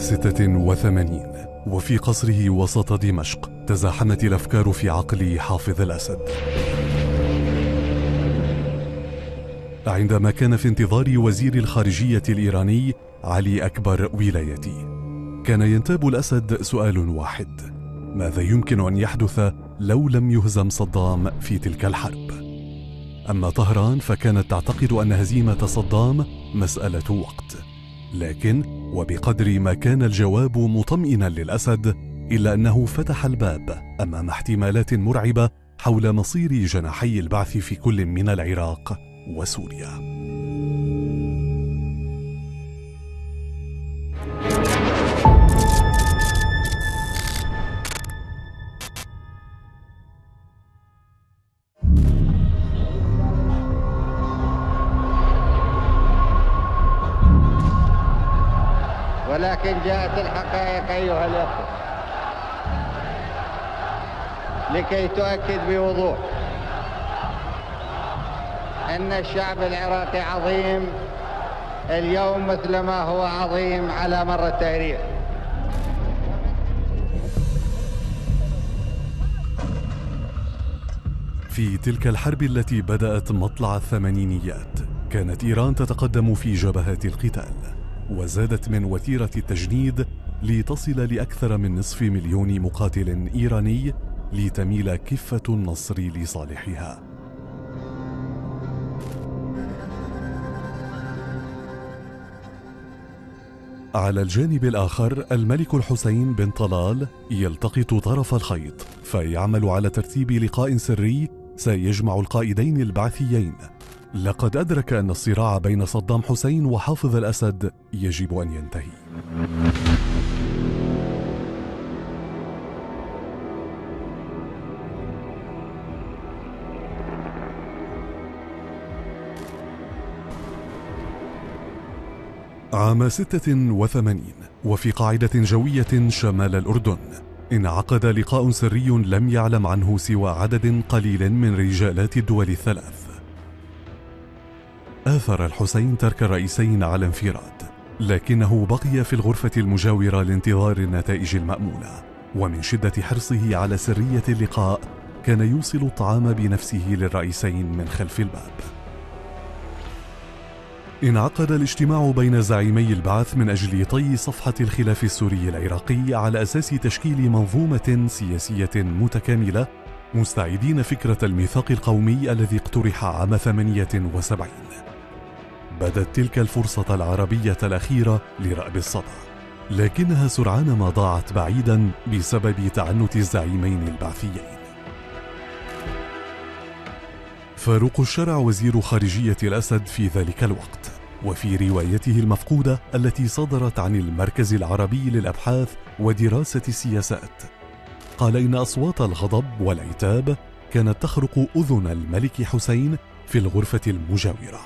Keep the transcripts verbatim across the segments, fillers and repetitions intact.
ستة وثمانين وفي قصره وسط دمشق تزاحمت الأفكار في عقل حافظ الأسد. عندما كان في انتظار وزير الخارجية الإيراني علي أكبر ولايتي، كان ينتاب الأسد سؤال واحد: ماذا يمكن أن يحدث لو لم يهزم صدام في تلك الحرب؟ أما طهران فكانت تعتقد أن هزيمة صدام مسألة وقت، لكن وبقدر ما كان الجواب مطمئنا للأسد، إلا أنه فتح الباب أمام احتمالات مرعبة حول مصير جناحي البعث في كل من العراق وسوريا. ولكن جاءت الحقائق أيها الأخوة لكي تؤكد بوضوح أن الشعب العراقي عظيم اليوم مثل ما هو عظيم على مر التاريخ. في تلك الحرب التي بدأت مطلع الثمانينيات، كانت إيران تتقدم في جبهات القتال، وزادت من وتيرة التجنيد لتصل لأكثر من نصف مليون مقاتل إيراني لتميل كفة النصر لصالحها. على الجانب الآخر، الملك الحسين بن طلال يلتقط طرف الخيط، فيعمل على ترتيب لقاء سري سيجمع القائدين البعثيين. لقد أدرك أن الصراع بين صدام حسين وحافظ الأسد يجب أن ينتهي. عام ستة وثمانين، وفي قاعدة جوية شمال الأردن، انعقد لقاء سري لم يعلم عنه سوى عدد قليل من رجالات الدول الثلاث. آثر الحسين ترك الرئيسين على انفراد، لكنه بقي في الغرفة المجاورة لانتظار النتائج المأمولة، ومن شدة حرصه على سرية اللقاء كان يوصل الطعام بنفسه للرئيسين من خلف الباب. انعقد الاجتماع بين زعيمي البعث من أجل طي صفحة الخلاف السوري العراقي على أساس تشكيل منظومة سياسية متكاملة، مستعيدين فكرة الميثاق القومي الذي اقترح عام ثمانية وسبعين. بدت تلك الفرصة العربية الأخيرة لرأب الصدى، لكنها سرعان ما ضاعت بعيدا بسبب تعنت الزعيمين البعثيين. فاروق الشرع وزير خارجية الأسد في ذلك الوقت، وفي روايته المفقودة التي صدرت عن المركز العربي للأبحاث ودراسة السياسات، قال إن أصوات الغضب والعتاب كانت تخرق أذن الملك حسين في الغرفة المجاورة.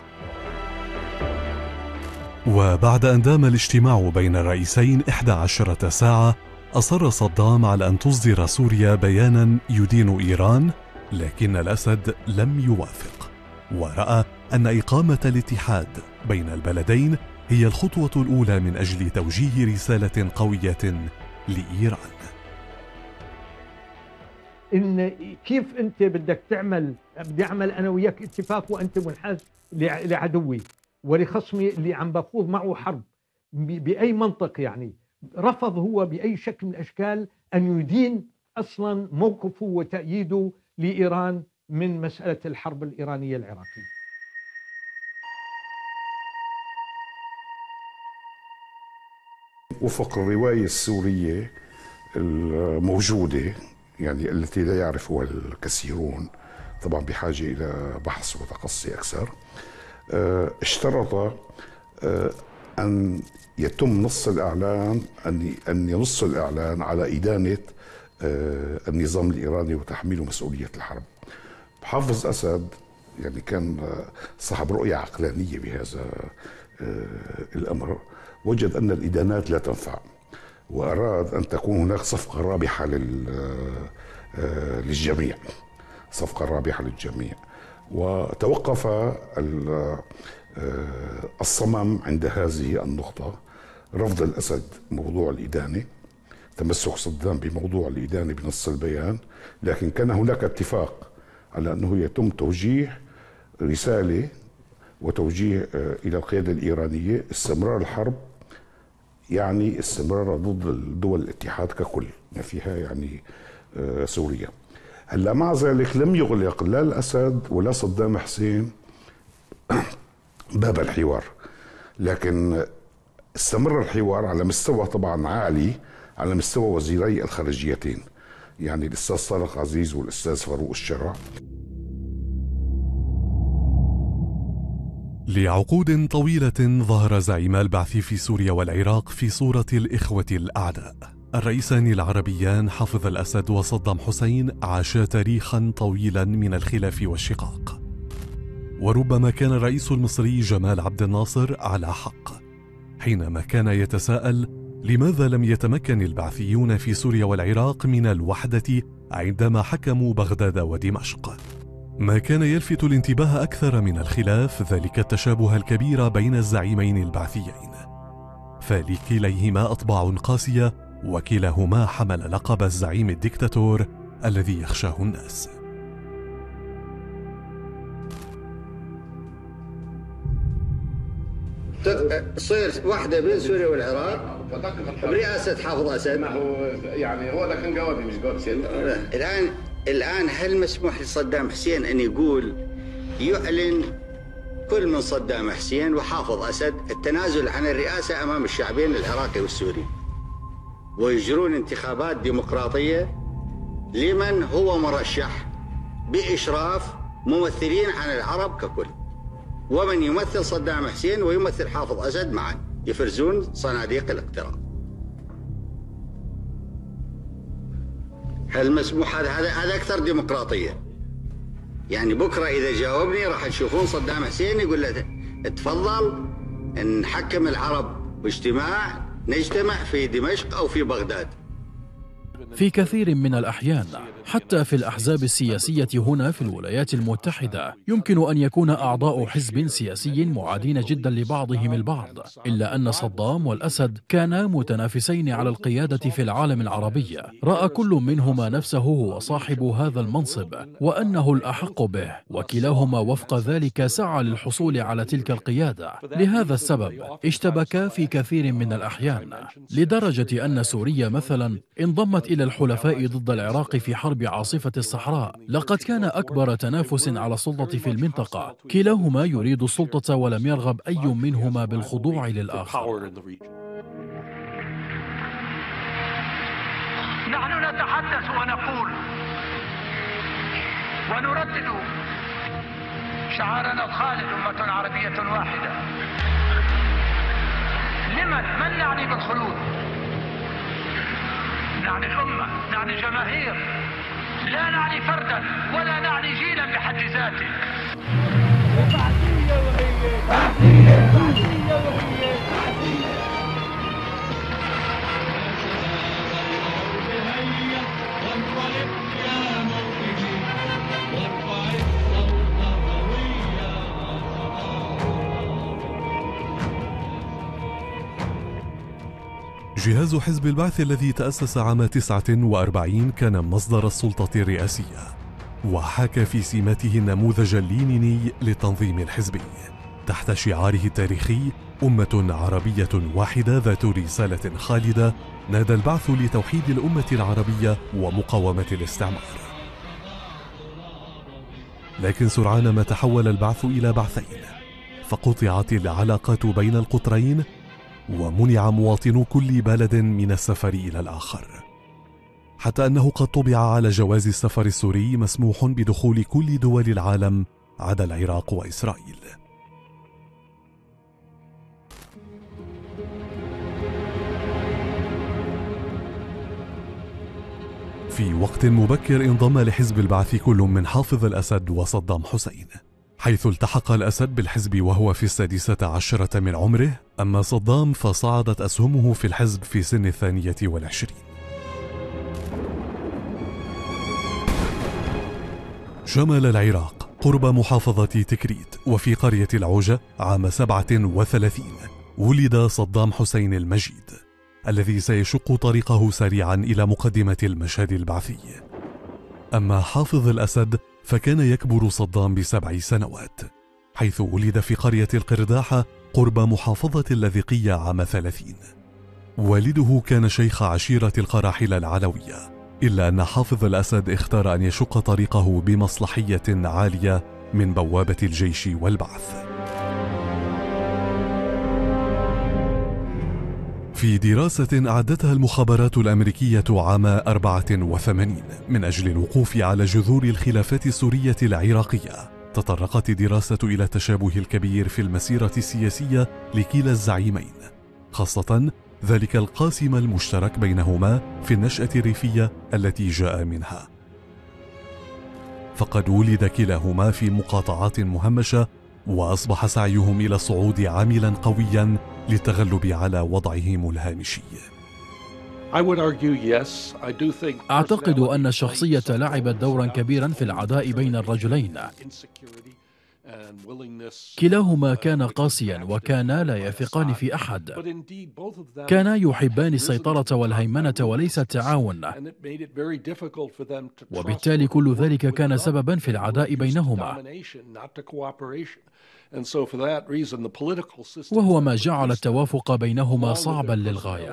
وبعد أن دام الاجتماع بين الرئيسين إحدى عشرة ساعة، أصر صدام على أن تصدر سوريا بيانا يدين إيران، لكن الأسد لم يوافق، ورأى أن إقامة الاتحاد بين البلدين هي الخطوة الأولى من أجل توجيه رسالة قوية لإيران. إن كيف أنت بدك تعمل، بدي أعمل أنا وياك اتفاق وأنت منحاز لعدوي ولخصمي اللي عم بخوض معه حرب بأي منطق؟ يعني رفض هو بأي شكل من الأشكال أن يدين أصلا موقفه وتأييده لإيران من مسألة الحرب الإيرانية العراقية. وفق الرواية السورية الموجودة، يعني التي لا يعرفها الكثيرون، طبعا بحاجة إلى بحث وتقصي أكثر، اشترط أن يتم نص الإعلان أن أن ينص الإعلان على إدانة النظام الإيراني وتحميله مسؤولية الحرب. حافظ أسد يعني كان صاحب رؤية عقلانية بهذا الأمر، وجد أن الإدانات لا تنفع، وأراد أن تكون هناك صفقة رابحة للجميع، صفقة رابحة للجميع. وتوقف الصمم عند هذه النقطة، رفض الأسد موضوع الإدانة، تمسك صدام بموضوع الإدانة بنص البيان، لكن كان هناك اتفاق على أنه يتم توجيه رسالة وتوجيه إلى القيادة الإيرانية استمرار الحرب يعني استمرار ضد دول الاتحاد ككل، ما فيها يعني سوريا. هلا مع ذلك لم يغلق لا الأسد ولا صدام حسين باب الحوار، لكن استمر الحوار على مستوى طبعا عالي، على مستوى وزيري الخارجيتين، يعني الأستاذ طارق عزيز والأستاذ فاروق الشرع. لعقود طويلة ظهر زعيم البعث في سوريا والعراق في صورة الإخوة الأعداء. الرئيسان العربيان حافظ الأسد وصدام حسين عاشا تاريخا طويلا من الخلاف والشقاق، وربما كان الرئيس المصري جمال عبد الناصر على حق حينما كان يتساءل لماذا لم يتمكن البعثيون في سوريا والعراق من الوحدة عندما حكموا بغداد ودمشق. ما كان يلفت الانتباه أكثر من الخلاف ذلك التشابه الكبير بين الزعيمين البعثيين، فلكليهما أطباع قاسية، وكلاهما حمل لقب الزعيم الدكتاتور الذي يخشاه الناس. تصير واحدة بين سوريا والعراق برئاسة حافظ أسد. ما هو يعني هو ده كان جوابي مش جواب سيادة. الآن الآن هل مسموح لصدام حسين أن يقول يعلن كل من صدام حسين وحافظ أسد التنازل عن الرئاسة أمام الشعبين العراقي والسوري، ويجرون انتخابات ديمقراطية لمن هو مرشح بإشراف ممثلين عن العرب ككل، ومن يمثل صدام حسين ويمثل حافظ أسد معا يفرزون صناديق الاقتراع؟ هل مسموح هذا؟ هذا أكثر ديمقراطية. يعني بكرة إذا جاوبني راح تشوفون صدام حسين يقول له تفضل نحكم العرب باجتماع، نجتمع في دمشق أو في بغداد. في كثير من الأحيان حتى في الأحزاب السياسية هنا في الولايات المتحدة يمكن أن يكون أعضاء حزب سياسي معادين جدا لبعضهم البعض، إلا أن صدام والأسد كانا متنافسين على القيادة في العالم العربي. رأى كل منهما نفسه هو صاحب هذا المنصب وأنه الأحق به، وكلاهما وفق ذلك سعى للحصول على تلك القيادة. لهذا السبب اشتبكا في كثير من الأحيان، لدرجة أن سوريا مثلا انضمت إلى الحلفاء ضد العراق في حرب عاصفة الصحراء. لقد كان أكبر تنافس على السلطة في المنطقة، كلاهما يريد السلطة ولم يرغب أي منهما بالخضوع للآخر. نحن نتحدث ونقول ونردد شعارنا الخالد أمة عربية واحدة. لمن؟ من نعني بالخلود؟ نعني الأمة، نعني جماهير، لا نعني فردا ولا نعني جيلا بحد ذاته. جهاز حزب البعث الذي تأسس عام تسعة وأربعين كان مصدر السلطة الرئاسية، وحاك في سماته النموذج اللينيني للتنظيم الحزبي تحت شعاره التاريخي أمة عربية واحدة ذات رسالة خالدة. نادى البعث لتوحيد الأمة العربية ومقاومة الاستعمار. لكن سرعان ما تحول البعث إلى بعثين، فقطعت العلاقات بين القطرين، ومنع مواطنو كل بلد من السفر إلى الآخر، حتى أنه قد طبع على جواز السفر السوري مسموح بدخول كل دول العالم عدا العراق وإسرائيل. في وقت مبكر انضم لحزب البعث كل من حافظ الأسد وصدام حسين، حيث التحق الأسد بالحزب وهو في السادسة عشرة من عمره، أما صدام فصعدت أسهمه في الحزب في سن الثانية والعشرين. شمل العراق قرب محافظة تكريت وفي قرية العوجة عام سبعة وثلاثين ولد صدام حسين المجيد الذي سيشق طريقه سريعا إلى مقدمة المشهد البعثي. أما حافظ الأسد فكان يكبر صدام بسبع سنوات، حيث ولد في قرية القرداحة قرب محافظة اللاذقية عام ثلاثين. والده كان شيخ عشيرة القراحلة العلوية، إلا أن حافظ الأسد اختار أن يشق طريقه بمصلحية عالية من بوابة الجيش والبعث. في دراسة أعدتها المخابرات الأمريكية عام أربعة وثمانين من أجل الوقوف على جذور الخلافات السورية العراقية، تطرقت الدراسة إلى التشابه الكبير في المسيرة السياسية لكلا الزعيمين، خاصة ذلك القاسم المشترك بينهما في النشأة الريفية التي جاء منها. فقد ولد كلاهما في مقاطعات مهمشة، وأصبح سعيهم إلى الصعود عاملا قويا للتغلب على وضعهم الهامشي. أعتقد أن الشخصية لعبت دورا كبيرا في العداء بين الرجلين. كلاهما كان قاسيا وكانا لا يثقان في أحد، كانا يحبان السيطرة والهيمنة وليس التعاون، وبالتالي كل ذلك كان سببا في العداء بينهما، وهو ما جعل التوافق بينهما صعبا للغاية.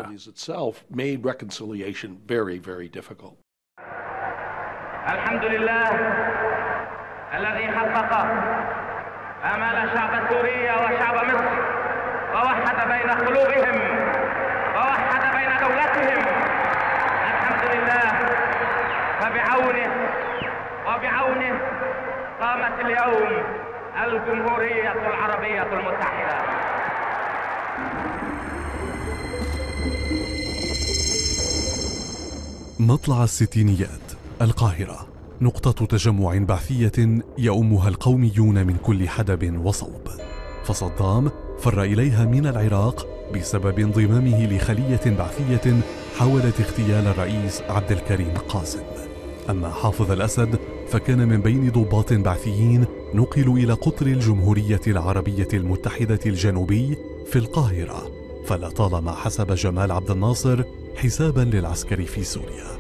الحمد لله الذي حقق آمال شعب سوريا وشعب مصر ووحد بين قلوبهم ووحد بين دولتهم. الحمد لله، فبعونه وبعونه قامت اليوم الجمهورية العربية المتحدة. مطلع الستينيات، القاهرة، نقطة تجمع بعثية يؤمها القوميون من كل حدب وصوب. فصدام فر إليها من العراق بسبب انضمامه لخلية بعثية حاولت اغتيال الرئيس عبد الكريم القاسم. أما حافظ الأسد فكان من بين ضباط بعثيين نقلوا إلى قطر الجمهورية العربية المتحدة الجنوبي في القاهرة، فلطالما حسب جمال عبد الناصر حسابا للعسكر في سوريا.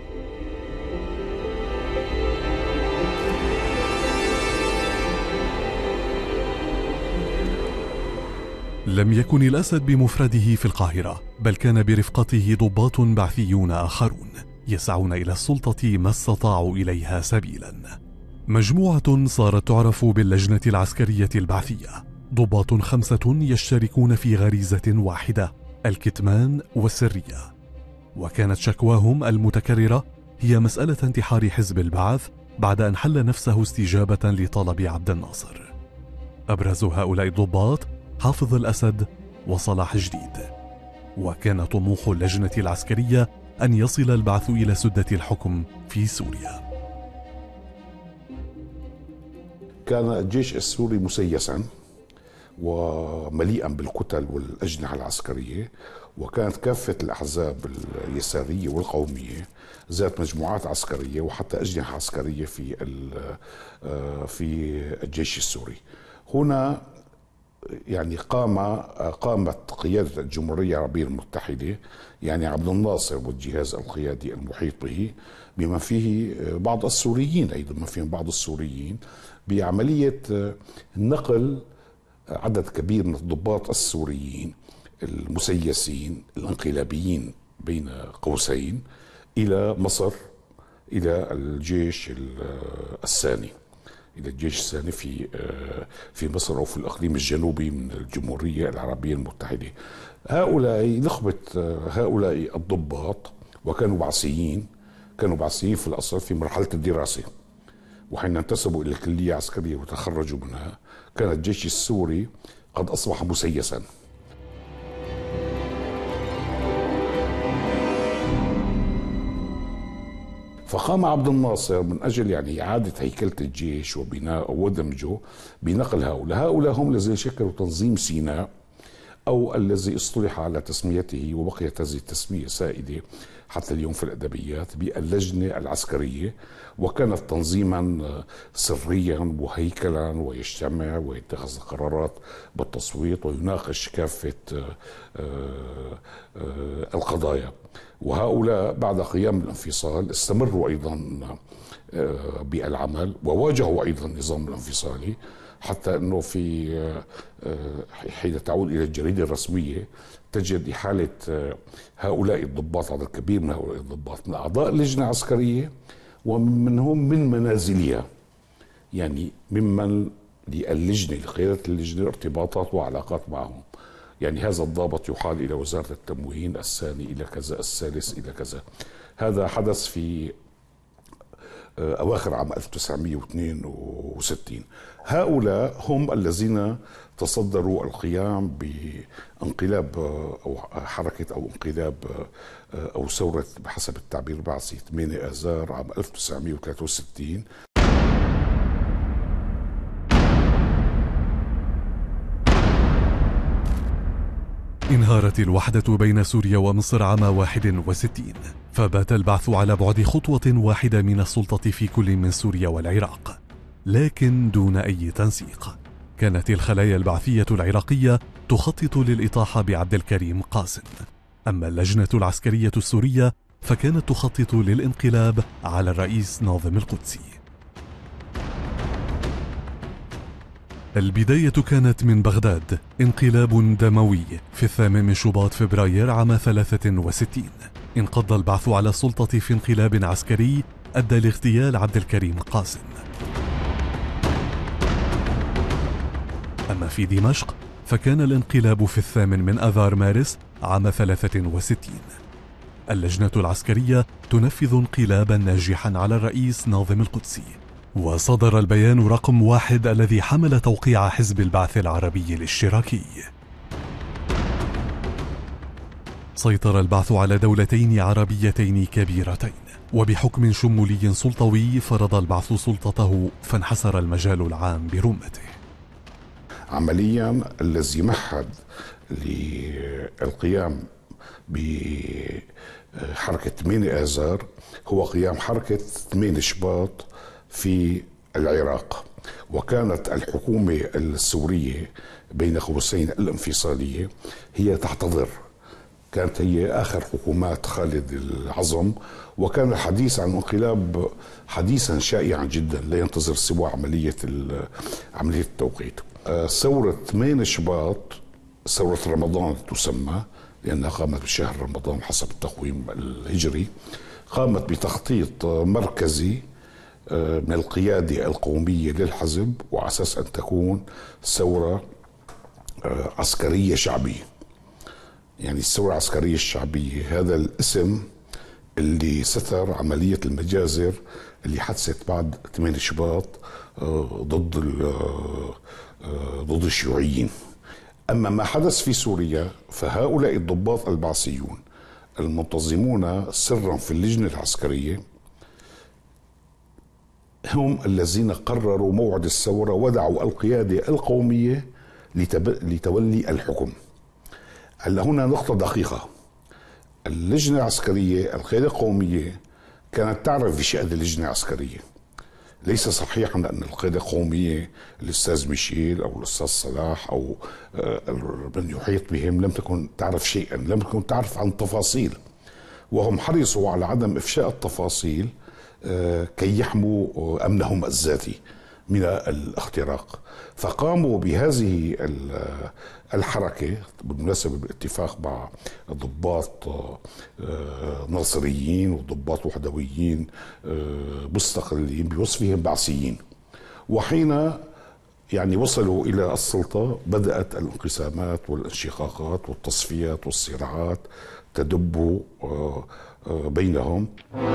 لم يكن الأسد بمفرده في القاهرة، بل كان برفقته ضباط بعثيون آخرون يسعون إلى السلطة ما استطاعوا إليها سبيلا. مجموعة صارت تعرف باللجنة العسكرية البعثية، ضباط خمسة يشتركون في غريزة واحدة: الكتمان والسرية. وكانت شكواهم المتكررة هي مسألة انتحار حزب البعث بعد أن حل نفسه استجابة لطلب عبد الناصر. أبرز هؤلاء الضباط حافظ الأسد وصلاح جديد. وكان طموح اللجنة العسكرية أن يصل البعث إلى سدة الحكم في سوريا. كان الجيش السوري مسيسا ومليئا بالكتل والأجنحة العسكرية، وكانت كافة الأحزاب اليسارية والقومية ذات مجموعات عسكرية وحتى أجنحة عسكرية في في الجيش السوري. هنا يعني قام قامت قيادة الجمهورية العربية المتحدة، يعني عبد الناصر والجهاز القيادي المحيط به، بما فيه بعض السوريين أيضا، ما فيهم بعض السوريين، بعملية نقل عدد كبير من الضباط السوريين المسيسين الانقلابيين بين قوسين إلى مصر، إلى الجيش الثاني إلى الجيش الثاني في في مصر أو في الإقليم الجنوبي من الجمهورية العربية المتحدة. هؤلاء نخبة هؤلاء الضباط وكانوا بعثيين، كانوا بعثيين في الأصل في مرحلة الدراسة، وحين انتسبوا إلى الكلية العسكرية وتخرجوا منها كان الجيش السوري قد أصبح مسيسا. فقام عبد الناصر من أجل يعني إعادة هيكلة الجيش وبناء ودمجه بنقل هؤلاء هؤلاء هم الذين شكلوا تنظيم سيناء، أو الذي اصطلح على تسميته وبقيت هذه التسمية سائدة، حتى اليوم في الأدبيات باللجنة العسكرية، وكانت تنظيما سريا وهيكلا، ويجتمع ويتخذ قرارات بالتصويت ويناقش كافة القضايا. وهؤلاء بعد قيام الانفصال استمروا أيضا بالعمل وواجهوا أيضا النظام الانفصالي، حتى أنه في حين تعود إلى الجريدة الرسمية تجد إحالة هؤلاء الضباط، عدد كبير من هؤلاء الضباط من أعضاء اللجنة العسكرية ومنهم من منازلها، يعني ممن للجنة لقيادة اللجنة ارتباطات وعلاقات معهم. يعني هذا الضابط يحال إلى وزارة التموين، الثاني إلى كذا، الثالث إلى كذا. هذا حدث في أواخر عام ألف وتسعمئة واثنين وستين. هؤلاء هم الذين تصدروا القيام بانقلاب أو حركة أو انقلاب أو ثورة بحسب التعبير البعثي ثمانية آذار عام ألف وتسعمئة وثلاثة وستين. انهارت الوحدة بين سوريا ومصر عام واحد وستين، فبات البعث على بعد خطوة واحدة من السلطة في كل من سوريا والعراق، لكن دون أي تنسيق. كانت الخلايا البعثية العراقية تخطط للإطاحة بعبد الكريم قاسم، أما اللجنة العسكرية السورية فكانت تخطط للانقلاب على الرئيس ناظم القدسي. البداية كانت من بغداد، انقلاب دموي في الثامن من شباط فبراير عام ثلاثة وستين. انقض البعث على السلطة في انقلاب عسكري أدى لاغتيال عبد الكريم قاسم. أما في دمشق فكان الانقلاب في الثامن من آذار مارس عام ثلاثة وستين. اللجنة العسكرية تنفذ انقلابا ناجحا على الرئيس ناظم القدسي، وصدر البيان رقم واحد الذي حمل توقيع حزب البعث العربي الاشتراكي. سيطر البعث على دولتين عربيتين كبيرتين، وبحكم شمولي سلطوي فرض البعث سلطته فانحسر المجال العام برمته. عمليا الذي مهد للقيام بحركة ثمانية آذار هو قيام حركة ثمانية شباط في العراق، وكانت الحكومة السورية بين قوسين الانفصالية هي تحتضر، كانت هي آخر حكومات خالد العظم، وكان الحديث عن انقلاب حديثا شائعا جدا لا ينتظر سوى عملية عملية التوقيت. ثورة ثمانية شباط، ثورة رمضان تسمى لأنها قامت بشهر رمضان حسب التقويم الهجري، قامت بتخطيط مركزي من القيادة القومية للحزب وعلى أساس أن تكون ثورة عسكرية شعبية. يعني الثورة العسكرية الشعبية هذا الاسم اللي ستر عملية المجازر اللي حدثت بعد ثمانية شباط ضد ضد الشيوعيين. أما ما حدث في سوريا فهؤلاء الضباط البعثيون المنتظمون سرا في اللجنة العسكرية هم الذين قرروا موعد الثورة ودعوا القيادة القومية لتولي الحكم. هلا هنا نقطة دقيقة، اللجنة العسكرية القيادة القومية كانت تعرف بشأن اللجنة العسكرية. ليس صحيحا أن القيادة القومية الأستاذ ميشيل أو الأستاذ صلاح أو من يحيط بهم لم تكن تعرف شيئا، لم تكن تعرف عن تفاصيل، وهم حرصوا على عدم إفشاء التفاصيل كي يحموا أمنهم الذاتي من الاختراق. فقاموا بهذه الحركة بالمناسبة بالاتفاق مع ضباط ناصريين وضباط وحدويين مستقلين بوصفهم بعثيين. وحين يعني وصلوا إلى السلطة بدأت الانقسامات والانشقاقات والتصفيات والصراعات تدب بينهم.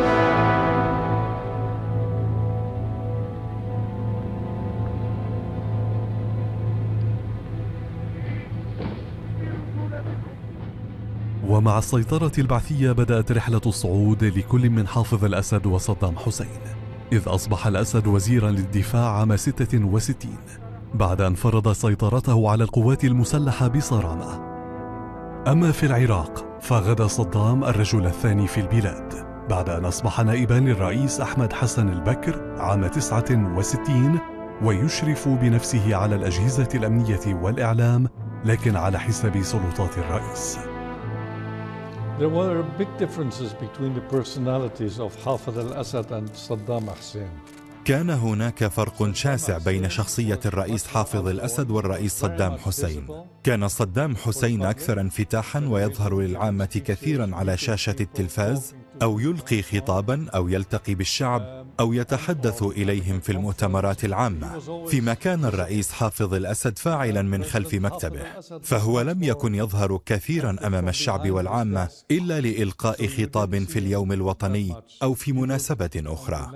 ومع السيطرة البعثية بدأت رحلة الصعود لكل من حافظ الأسد وصدام حسين، إذ أصبح الأسد وزيرا للدفاع عام ستة وستين بعد أن فرض سيطرته على القوات المسلحة بصرامة. أما في العراق فغدا صدام الرجل الثاني في البلاد بعد أن أصبح نائبا للرئيس أحمد حسن البكر عام تسعة وستين، ويشرف بنفسه على الأجهزة الأمنية والإعلام، لكن على حساب سلطات الرئيس. There were big differences between the personalities of Hafez al-Assad and Saddam Hussein. كان هناك فرق شاسع بين شخصية الرئيس حافظ الأسد والرئيس صدام حسين. كان صدام حسين أكثر انفتاحا ويظهر للعامة كثيرا على شاشة التلفاز، أو يلقي خطابا أو يلتقي بالشعب أو يتحدث إليهم في المؤتمرات العامة، فيما كان الرئيس حافظ الأسد فاعلا من خلف مكتبه، فهو لم يكن يظهر كثيرا أمام الشعب والعامة إلا لإلقاء خطاب في اليوم الوطني أو في مناسبة أخرى.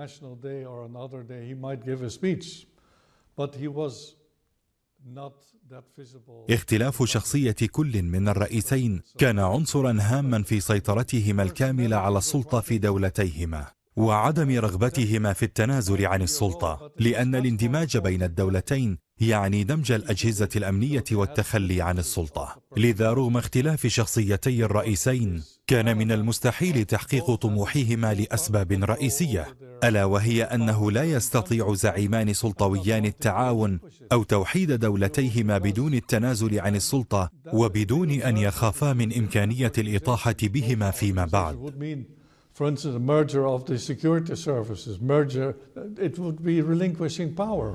اختلاف شخصية كل من الرئيسين كان عنصرا هاما في سيطرتهما الكاملة على السلطة في دولتيهما، وعدم رغبتهما في التنازل عن السلطة، لأن الاندماج بين الدولتين يعني دمج الأجهزة الأمنية والتخلي عن السلطة. لذا رغم اختلاف شخصيتي الرئيسين كان من المستحيل تحقيق طموحهما لأسباب رئيسية، ألا وهي أنه لا يستطيع زعيمان سلطويان التعاون أو توحيد دولتيهما بدون التنازل عن السلطة وبدون أن يخافا من إمكانية الإطاحة بهما فيما بعد. For instance, a merger of the security services, merger, it would be relinquishing power.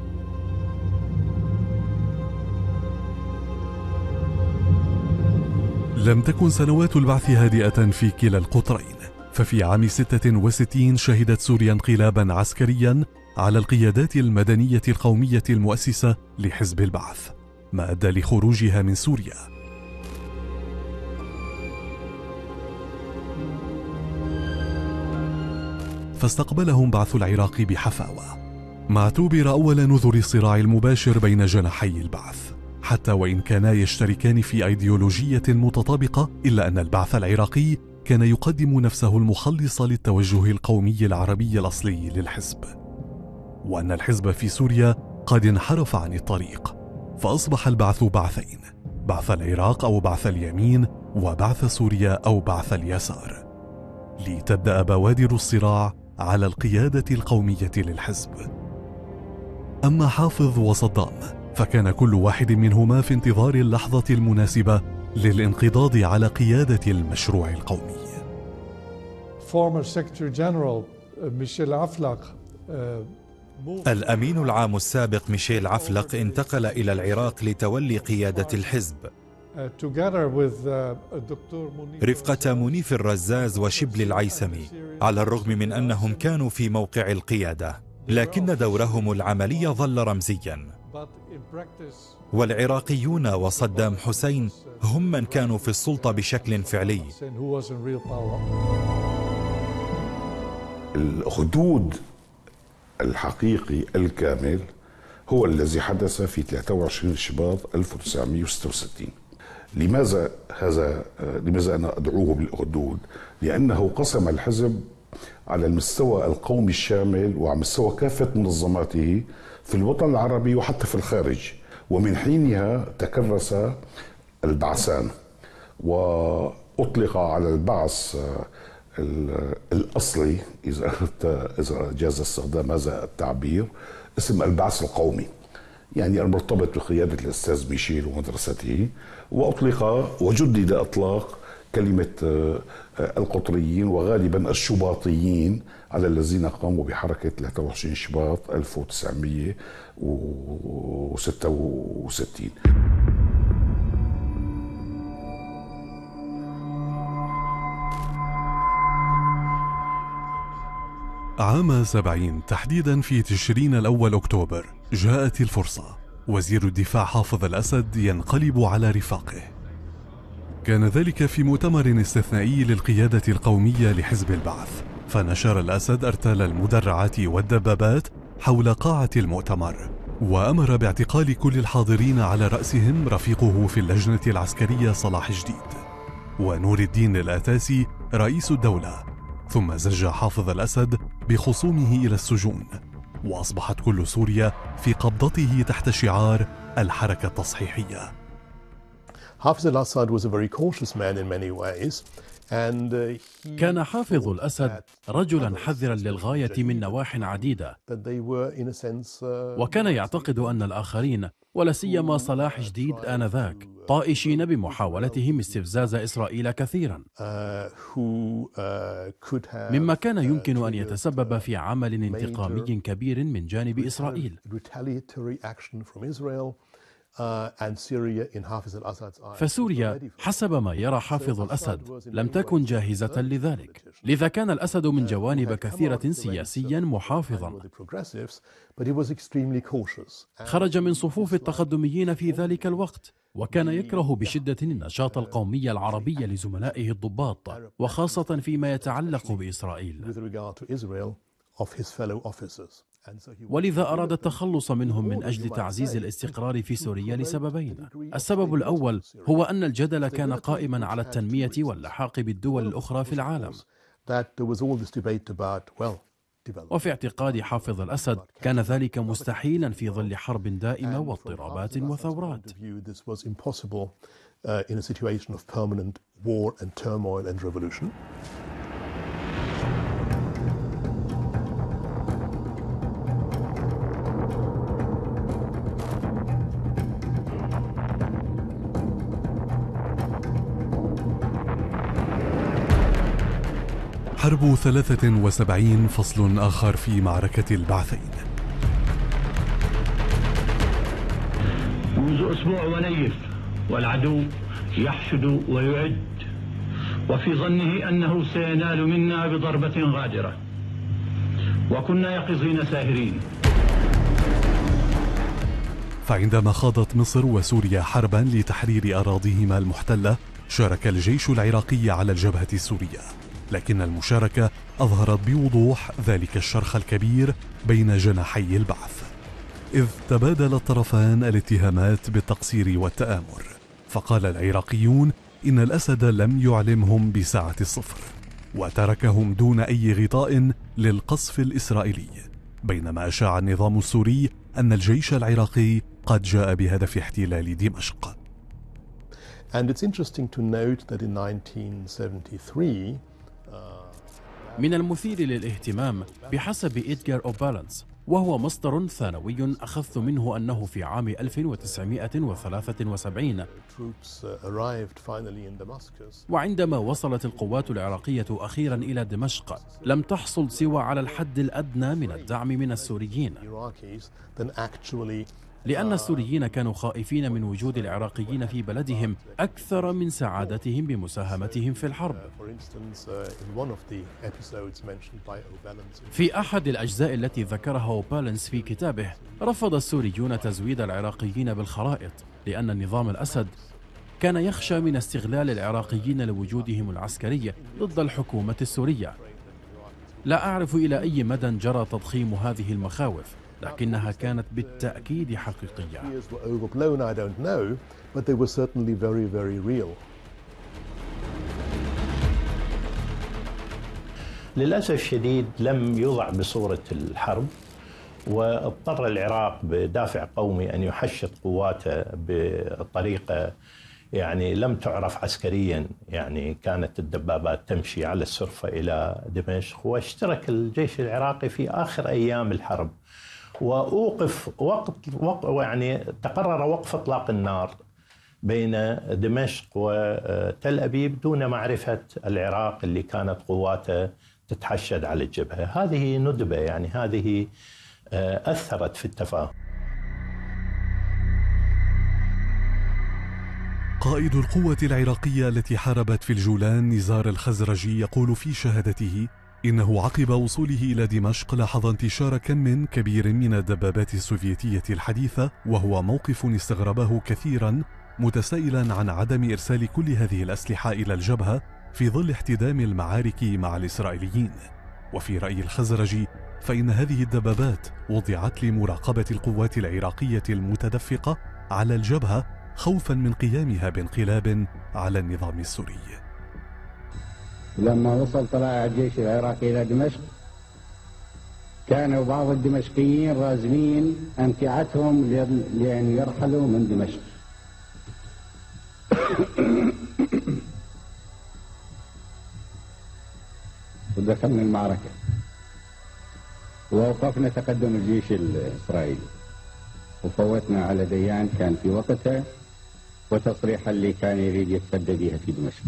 لم تكن سنوات البعث هادئة في كلا القطرين، ففي عام ستة وستين شهدت سوريا انقلابا عسكريا على القيادات المدنية القومية المؤسسة لحزب البعث، ما أدى لخروجها من سوريا. فاستقبلهم بعث العراق بحفاوة، ما اعتبر أول نذر الصراع المباشر بين جناحي البعث، حتى وإن كانا يشتركان في أيديولوجية متطابقة، إلا أن البعث العراقي كان يقدم نفسه المخلص للتوجه القومي العربي الأصلي للحزب، وأن الحزب في سوريا قد انحرف عن الطريق، فأصبح البعث بعثين: بعث العراق أو بعث اليمين، وبعث سوريا أو بعث اليسار، لتبدأ بوادر الصراع على القيادة القومية للحزب. أما حافظ وصدام فكان كل واحد منهما في انتظار اللحظة المناسبة للانقضاض على قيادة المشروع القومي. Former Secretary General ميشيل عفلق الأمين العام السابق ميشيل عفلق انتقل إلى العراق لتولي قيادة الحزب رفقة منيف الرزاز وشبل العيسمي، على الرغم من أنهم كانوا في موقع القيادة، لكن دورهم العملي ظل رمزيا، والعراقيون وصدام حسين هم من كانوا في السلطة بشكل فعلي. الحدود الحقيقي الكامل هو الذي حدث في ثلاثة وعشرين شباط ألف وتسعمئة وستة وستين. لماذا هذا؟ لماذا أنا أدعوه بالحدود؟ لأنه قسم الحزب على المستوى القومي الشامل وعلى مستوى كافة منظماته في الوطن العربي وحتى في الخارج، ومن حينها تكرس البعثان وأطلق على البعث الأصلي، إذا إذا جاز استخدام هذا التعبير، اسم البعث القومي، يعني المرتبط بقيادة الأستاذ ميشيل ومدرسته، وأطلق وجدد إطلاق كلمة القطريين وغالبا الشباطيين على الذين قاموا بحركة ثلاثة وعشرين شباط ألف وتسعمئة وستة وستين. عام سبعين تحديدا في تشرين الأول أكتوبر جاءت الفرصة، وزير الدفاع حافظ الأسد ينقلب على رفاقه. كان ذلك في مؤتمر استثنائي للقيادة القومية لحزب البعث، فنشر الأسد أرتال المدرعات والدبابات حول قاعة المؤتمر، وأمر باعتقال كل الحاضرين على رأسهم رفيقه في اللجنة العسكرية صلاح جديد ونور الدين الآتاسي رئيس الدولة، ثم زج حافظ الأسد بخصومه إلى السجون، وأصبحت كل سوريا في قبضته تحت شعار الحركة التصحيحية. Hafez al-Assad was a very cautious man in many ways. كان حافظ الأسد رجلا حذرا للغاية من نواح عديدة، وكان يعتقد أن الآخرين ولا سيما صلاح جديد آنذاك طائشين بمحاولتهم استفزاز إسرائيل كثيرا، مما كان يمكن أن يتسبب في عمل انتقامي كبير من جانب إسرائيل. فسوريا حسب ما يرى حافظ الأسد لم تكن جاهزة لذلك، لذا كان الأسد من جوانب كثيرة سياسيا محافظا. خرج من صفوف التقدميين في ذلك الوقت، وكان يكره بشدة النشاط القومي العربي لزملائه الضباط، وخاصة فيما يتعلق بإسرائيل، ولذا أراد التخلص منهم من أجل تعزيز الاستقرار في سوريا لسببين. السبب الأول هو أن الجدل كان قائما على التنمية واللحاق بالدول الأخرى في العالم، وفي اعتقاد حافظ الأسد كان ذلك مستحيلا في ظل حرب دائمة واضطرابات وثورات. حرب ثلاثة وسبعين فصل آخر في معركة البعثين. منذ أسبوع ونيف والعدو يحشد ويعد، وفي ظنه أنه سينال منا بضربة غادرة، وكنا يقظين ساهرين. فعندما خاضت مصر وسوريا حربا لتحرير أراضيهما المحتلة، شارك الجيش العراقي على الجبهة السورية، لكن المشاركة أظهرت بوضوح ذلك الشرخ الكبير بين جناحي البعث، إذ تبادل الطرفان الاتهامات بالتقصير والتآمر. فقال العراقيون إن الأسد لم يعلمهم بساعة الصفر، وتركهم دون أي غطاء للقصف الإسرائيلي، بينما أشاع النظام السوري أن الجيش العراقي قد جاء بهدف احتلال دمشق. And it's interesting to note that in nineteen seventy-three من المثير للاهتمام بحسب إدغار أوبالانس، وهو مصدر ثانوي أخذت منه، أنه في عام ألف وتسعمائة وثلاثة وسبعين وعندما وصلت القوات العراقية أخيرا إلى دمشق لم تحصل سوى على الحد الأدنى من الدعم من السوريين، لأن السوريين كانوا خائفين من وجود العراقيين في بلدهم أكثر من سعادتهم بمساهمتهم في الحرب. في أحد الأجزاء التي ذكرها أوبالانس في كتابه، رفض السوريون تزويد العراقيين بالخرائط، لأن نظام الأسد كان يخشى من استغلال العراقيين لوجودهم العسكري ضد الحكومة السورية. لا أعرف إلى أي مدى جرى تضخيم هذه المخاوف، لكنها كانت بالتأكيد حقيقية. للأسف الشديد لم يوضع بصورة الحرب، واضطر العراق بدافع قومي أن يحشد قواته بطريقة يعني لم تعرف عسكريا. يعني كانت الدبابات تمشي على السرفة إلى دمشق، واشترك الجيش العراقي في آخر أيام الحرب، وأوقف وقت وق يعني تقرر وقف إطلاق النار بين دمشق وتل أبيب دون معرفة العراق اللي كانت قواته تتحشد على الجبهة. هذه ندبة، يعني هذه أثرت في التفاهم. قائد القوة العراقية التي حاربت في الجولان نزار الخزرجي يقول في شهادته إنه عقب وصوله إلى دمشق لاحظ انتشار كم كبير من الدبابات السوفيتية الحديثة، وهو موقف استغربه كثيرا، متسائلا عن عدم إرسال كل هذه الأسلحة إلى الجبهة في ظل احتدام المعارك مع الإسرائيليين. وفي رأي الخزرجي فإن هذه الدبابات وضعت لمراقبة القوات العراقية المتدفقة على الجبهة خوفا من قيامها بانقلاب على النظام السوري. لما وصل طلائع الجيش العراقي إلى دمشق كانوا بعض الدمشقيين رازمين أمتعتهم لأن يرحلوا من دمشق، ودخلنا المعركة ووقفنا تقدم الجيش الإسرائيلي وفوتنا على ديان كان في وقتها وتصريح اللي كان يريد يتصدى بها في دمشق.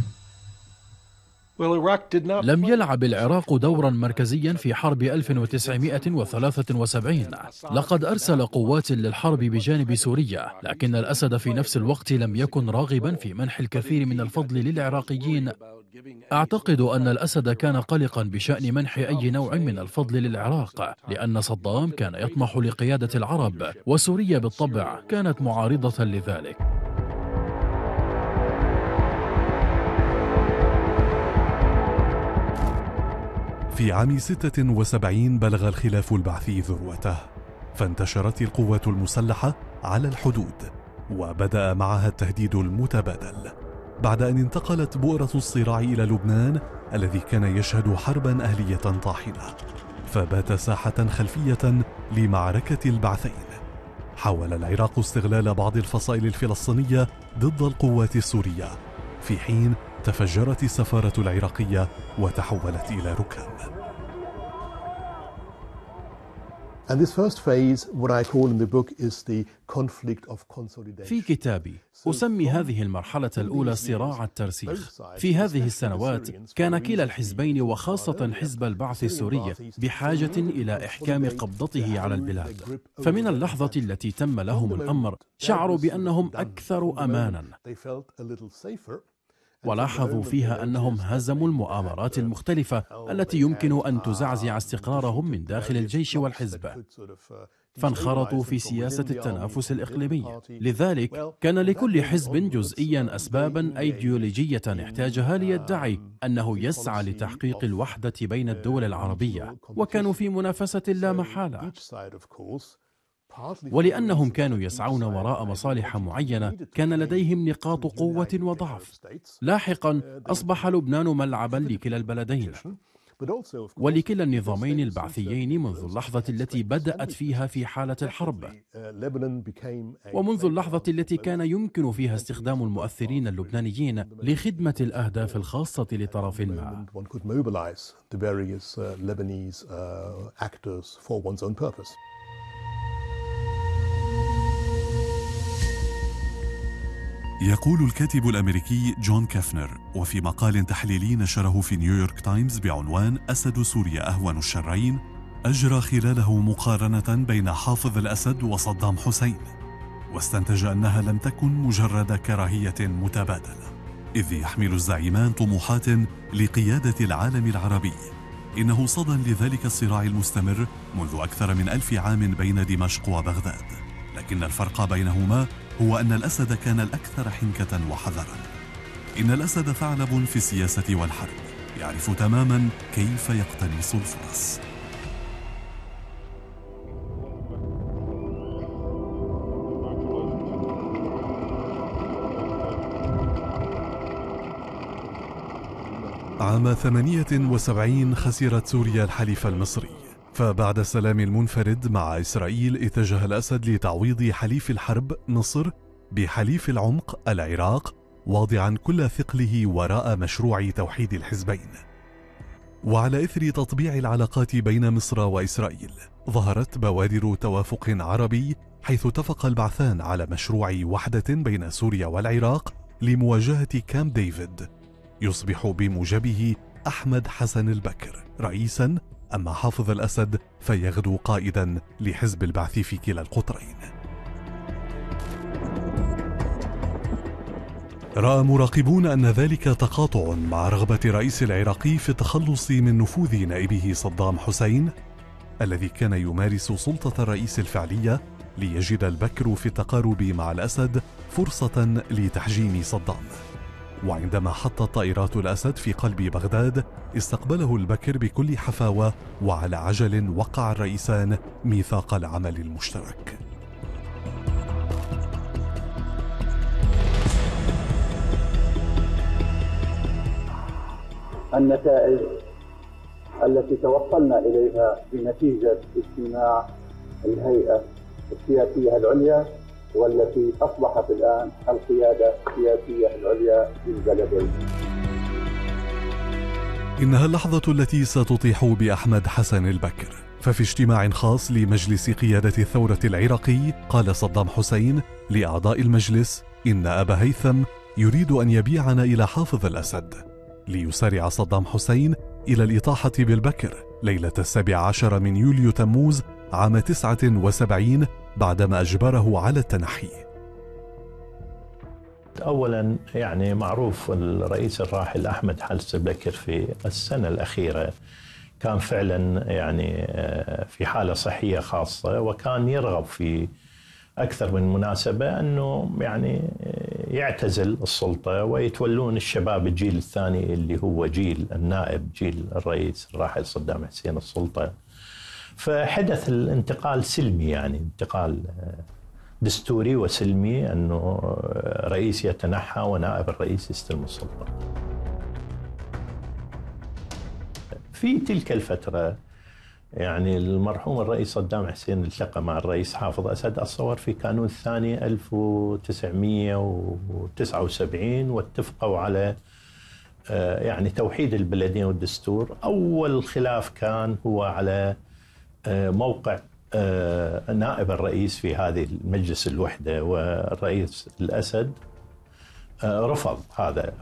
لم يلعب العراق دورا مركزيا في حرب ألف وتسعمائة وثلاثة وسبعين. لقد أرسل قوات للحرب بجانب سوريا، لكن الأسد في نفس الوقت لم يكن راغبا في منح الكثير من الفضل للعراقيين. أعتقد أن الأسد كان قلقا بشأن منح أي نوع من الفضل للعراق، لأن صدام كان يطمح لقيادة العرب، وسوريا بالطبع كانت معارضة لذلك. في عام ستة وسبعين بلغ الخلاف البعثي ذروته، فانتشرت القوات المسلحة على الحدود، وبدأ معها التهديد المتبادل، بعد أن انتقلت بؤرة الصراع إلى لبنان الذي كان يشهد حربا أهلية طاحنة، فبات ساحة خلفية لمعركة البعثين. حاول العراق استغلال بعض الفصائل الفلسطينية ضد القوات السورية، في حين تفجرت السفارة العراقية وتحولت إلى ركام. في كتابي أسمي هذه المرحلة الأولى صراع الترسيخ. في هذه السنوات كان كلا الحزبين وخاصة حزب البعث السوري بحاجة إلى إحكام قبضته على البلاد، فمن اللحظة التي تم لهم الأمر شعروا بأنهم أكثر أمانا، ولاحظوا فيها أنهم هزموا المؤامرات المختلفة التي يمكن أن تزعزع استقرارهم من داخل الجيش والحزب، فانخرطوا في سياسة التنافس الإقليمي. لذلك كان لكل حزب جزئيا أسبابا أيديولوجية احتاجها ليدعي أنه يسعى لتحقيق الوحدة بين الدول العربية، وكانوا في منافسة لا محالة. ولأنهم كانوا يسعون وراء مصالح معينة كان لديهم نقاط قوة وضعف. لاحقا أصبح لبنان ملعبا لكلا البلدين ولكلا النظامين البعثيين منذ اللحظة التي بدأت فيها في حالة الحرب، ومنذ اللحظة التي كان يمكن فيها استخدام المؤثرين اللبنانيين لخدمة الأهداف الخاصة لطرف ما. يقول الكاتب الأمريكي جون كافنر، وفي مقال تحليلي نشره في نيويورك تايمز بعنوان أسد سوريا أهون الشرين، أجرى خلاله مقارنة بين حافظ الأسد وصدام حسين، واستنتج أنها لم تكن مجرد كراهية متبادلة، إذ يحمل الزعيمان طموحات لقيادة العالم العربي. إنه صدى لذلك الصراع المستمر منذ أكثر من ألف عام بين دمشق وبغداد، لكن الفرق بينهما هو أن الأسد كان الأكثر حنكة وحذرا. إن الأسد ثعلب في السياسة والحرب، يعرف تماما كيف يقتنص الفرص. عام ثمانية وسبعين خسرت سوريا الحليف المصري، فبعد السلام المنفرد مع إسرائيل اتجه الأسد لتعويض حليف الحرب مصر بحليف العمق العراق، واضعا كل ثقله وراء مشروع توحيد الحزبين. وعلى إثر تطبيع العلاقات بين مصر وإسرائيل ظهرت بوادر توافق عربي، حيث اتفق البعثان على مشروع وحدة بين سوريا والعراق لمواجهة كامب ديفيد، يصبح بموجبه أحمد حسن البكر رئيسا، أما حافظ الأسد فيغدو قائدا لحزب البعث في كلا القطرين. رأى مراقبون أن ذلك تقاطع مع رغبة الرئيس العراقي في التخلص من نفوذ نائبه صدام حسين، الذي كان يمارس سلطة الرئيس الفعلية، ليجد البكر في التقارب مع الأسد فرصة لتحجيم صدام. وعندما حطت طائرات الأسد في قلب بغداد استقبله البكر بكل حفاوة، وعلى عجل وقع الرئيسان ميثاق العمل المشترك. النتائج التي توصلنا إليها بنتيجة اجتماع الهيئة السياسية العليا والتي أصبحت الآن القيادة السياسية العليا للبلدين. إنها اللحظة التي ستطيح بأحمد حسن البكر. ففي اجتماع خاص لمجلس قيادة الثورة العراقي قال صدام حسين لأعضاء المجلس إن أبا هيثم يريد أن يبيعنا إلى حافظ الأسد، ليسارع صدام حسين إلى الإطاحة بالبكر ليلة السابع عشر من يوليو تموز عام تسعة وسبعين بعدما أجبره على التنحي. أولا يعني معروف الرئيس الراحل أحمد حسن البكر في السنة الأخيرة كان فعلا يعني في حالة صحية خاصة، وكان يرغب في أكثر من مناسبة أنه يعني يعتزل السلطة ويتولون الشباب الجيل الثاني اللي هو جيل النائب، جيل الرئيس الراحل صدام حسين السلطة. فحدث الانتقال سلمي، يعني انتقال دستوري وسلمي، أنه رئيس يتنحى ونائب الرئيس يستلم السلطة. في تلك الفترة يعني المرحوم الرئيس صدام حسين التقى مع الرئيس حافظ أسد أتصور في كانون الثاني ألف وتسعمئة وتسعة وسبعين، واتفقوا على يعني توحيد البلدين والدستور. أول خلاف كان هو على موقع نائب الرئيس في هذه المجلس الوحدة، والرئيس الأسد رفض هذا.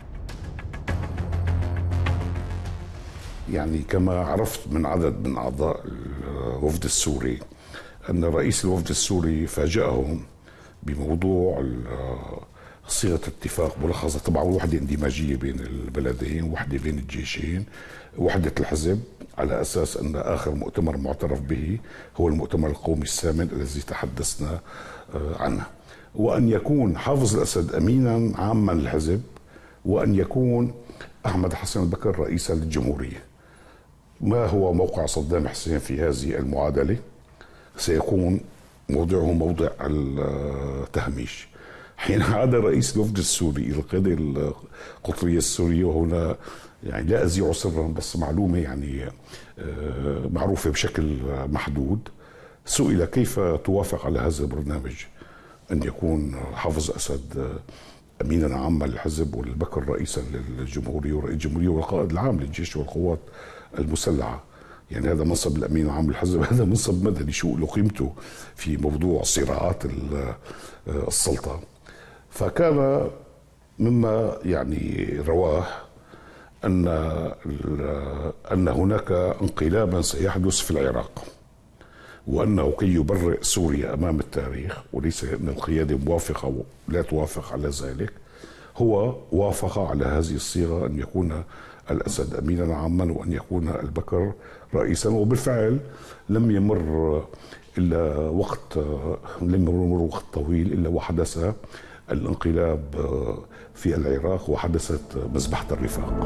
يعني كما عرفت من عدد من أعضاء الوفد السوري أن رئيس الوفد السوري فاجأهم بموضوع صيغة اتفاق ملخصة، طبعا وحدة اندماجية بين البلدين، وحدة بين الجيشين، وحدة الحزب، على أساس أن آخر مؤتمر معترف به هو المؤتمر القومي الثامن الذي تحدثنا عنه، وأن يكون حافظ الأسد أمينا عاما للحزب، وأن يكون أحمد حسن البكر رئيسا للجمهورية. ما هو موقع صدام حسين في هذه المعادلة؟ سيكون موضعه موضع التهميش. حين عاد رئيس الوفد السوري إلى القيادة القطرية السورية، وهنا يعني لا أذيع سرا بس معلومة يعني معروفة بشكل محدود، سئل كيف توافق على هذا البرنامج أن يكون حافظ أسد أمينا عاما للحزب والبكر رئيسا للجمهورية ورئيس الجمهورية والقائد العام للجيش والقوات المسلحة. يعني هذا منصب الأمين العام للحزب، هذا منصب مدني شو له قيمته في موضوع صراعات السلطة. فكان مما يعني رواه أن أن هناك انقلابا سيحدث في العراق، وأنه كي يبرئ سوريا أمام التاريخ، وليس أن القيادة موافقة ولا توافق على ذلك، هو وافق على هذه الصيغة أن يكون الأسد أمينا عاما وأن يكون البكر رئيسا. وبالفعل لم يمر إلا وقت لم يمر وقت طويل إلا وحدث الانقلاب في العراق وحدثت مذبحة الرفاق.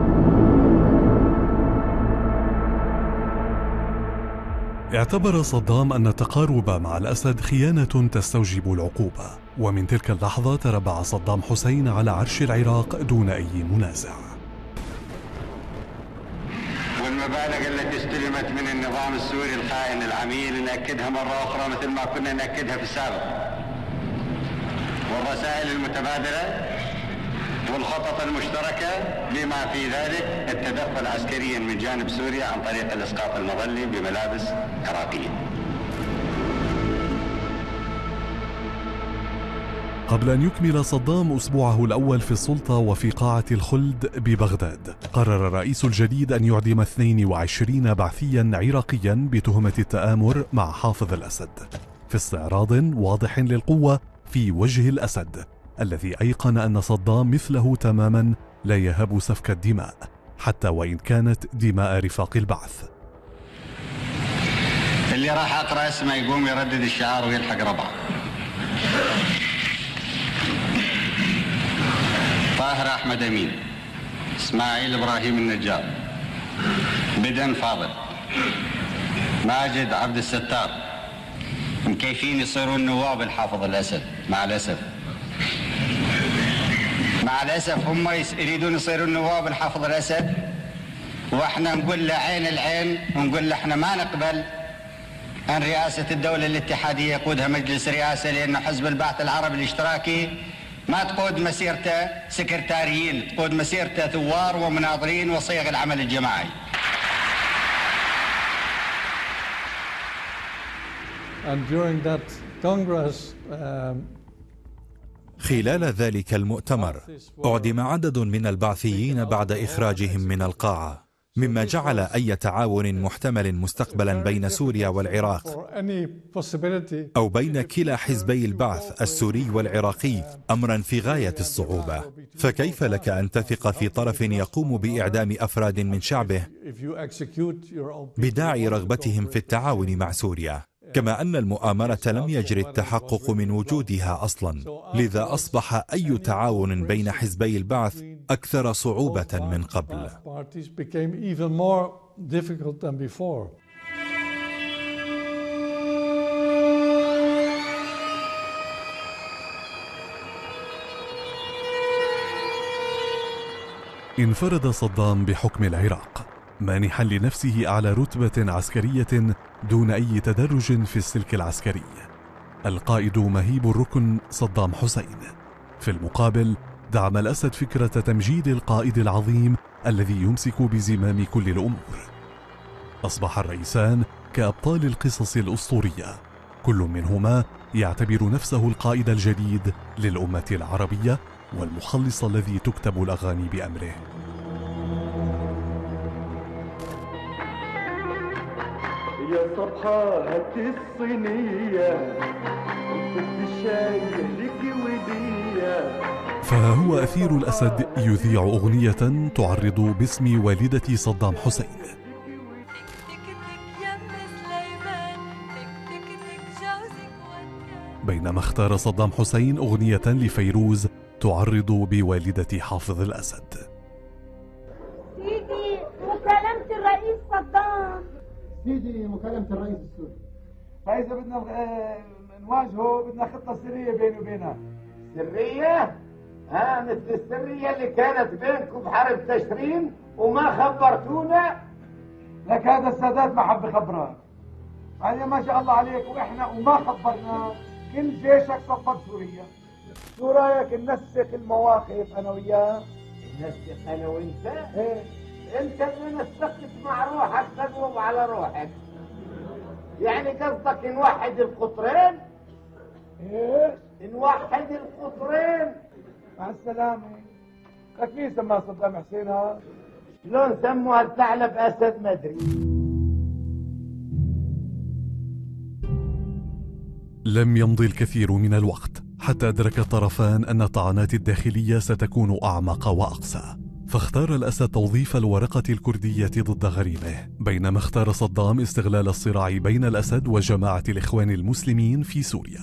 اعتبر صدام أن التقارب مع الأسد خيانة تستوجب العقوبة، ومن تلك اللحظة تربع صدام حسين على عرش العراق دون أي منازع. والمبالغ التي استلمت من النظام السوري الخائن العميل نأكدها مرة أخرى مثل ما كنا نأكدها في السابق، والرسائل المتبادلة والخطط المشتركة بما في ذلك التدخل عسكريا من جانب سوريا عن طريق الإسقاط المظلي بملابس عراقية. قبل أن يكمل صدام أسبوعه الأول في السلطة وفي قاعة الخلد ببغداد، قرر الرئيس الجديد أن يعدم اثنين وعشرين بعثيا عراقيا بتهمة التآمر مع حافظ الأسد، في استعراض واضح للقوة في وجه الأسد الذي أيقن أن صدام مثله تماما لا يهاب سفك الدماء حتى وإن كانت دماء رفاق البعث. اللي راح أقرأ اسمه يقوم يردد الشعار ويلحق ربعه. طاهر أحمد أمين، إسماعيل إبراهيم النجار، بدن فاضل، ماجد عبد الستار، مكيفين يصيرون نواب الحافظ الأسد. مع الأسف مع الأسف هم يريدون يصيرون نواب الحافظ الأسد، وإحنا نقول له عين العين ونقول له إحنا ما نقبل أن رئاسة الدولة الاتحادية يقودها مجلس رئاسة، لأنه حزب البعث العربي الاشتراكي ما تقود مسيرته سكرتاريين، تقود مسيرته ثوار ومناظرين وصيغ العمل الجماعي. And during that Congress, um, خلال ذلك المؤتمر أعدم عدد من البعثيين بعد إخراجهم من القاعة، مما جعل أي تعاون محتمل مستقبلا بين سوريا والعراق أو بين كلا حزبي البعث السوري والعراقي أمرا في غاية الصعوبة. فكيف لك أن تثق في طرف يقوم بإعدام أفراد من شعبه بداعي رغبتهم في التعاون مع سوريا؟ كما أن المؤامرة لم يجري التحقق من وجودها أصلا، لذا أصبح أي تعاون بين حزبي البعث أكثر صعوبة من قبل. انفرد صدام بحكم العراق، مانحا لنفسه أعلى رتبة عسكرية دون أي تدرج في السلك العسكري، القائد مهيب الركن صدام حسين. في المقابل دعم الأسد فكرة تمجيد القائد العظيم الذي يمسك بزمام كل الأمور. أصبح الرئيسان كأبطال القصص الأسطورية، كل منهما يعتبر نفسه القائد الجديد للأمة العربية والمخلص الذي تكتب الأغاني بأمره. يا صبحة هات الصينية وكب الشاي لك ودية. فهو أثير الأسد يذيع أغنية تعرض باسم والدة صدام حسين، بينما اختار صدام حسين أغنية لفيروز تعرض بوالدة حافظ الأسد. سيدي مكالمة الرئيس صدام. سيدي مكالمة الرئيس السوري. فإذا بدنا نواجهه بدنا خطة سرية بيني وبينها. سرية؟ ها مثل السرية اللي كانت بينكم بحرب تشرين وما خبرتونا؟ لك هذا السادات ما حب يخبرك. علي ما شاء الله عليك، واحنا وما خبرناك كل جيشك صفق سوريا. شو رايك ننسق المواقف انا وياه؟ ننسق انا وانت؟ ايه انت اللي نسقت مع روحك تقوم على روحك. يعني قصدك نوحد القطرين؟ ايه نوحد القطرين. مع السلامة. لك مين سماه صدام حسين ها؟ شلون سموها الثعلب اسد ما ادري. لم يمضي الكثير من الوقت حتى أدرك الطرفان أن الطعنات الداخلية ستكون أعمق وأقسى، فاختار الأسد توظيف الورقة الكردية ضد غريمه، بينما اختار صدام استغلال الصراع بين الأسد وجماعة الإخوان المسلمين في سوريا.